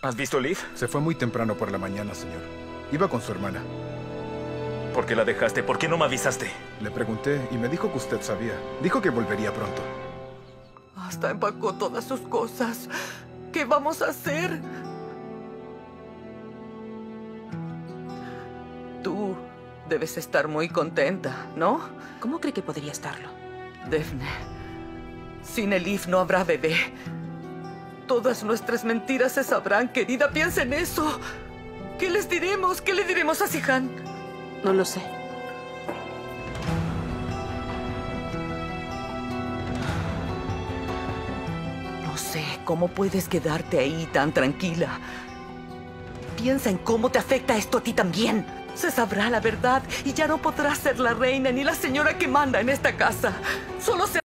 ¿Has visto a Liv? Se fue muy temprano por la mañana, señor. Iba con su hermana. ¿Por qué la dejaste? ¿Por qué no me avisaste? Le pregunté y me dijo que usted sabía. Dijo que volvería pronto. Hasta empacó todas sus cosas. ¿Qué vamos a hacer? Tú debes estar muy contenta, ¿no? ¿Cómo cree que podría estarlo? Daphne, sin Elif no habrá bebé. Todas nuestras mentiras se sabrán, querida. Piensa en eso. ¿Qué les diremos? ¿Qué le diremos a Sihan? No lo sé. No sé cómo puedes quedarte ahí tan tranquila. Piensa en cómo te afecta esto a ti también. Se sabrá la verdad y ya no podrás ser la reina ni la señora que manda en esta casa. Solo se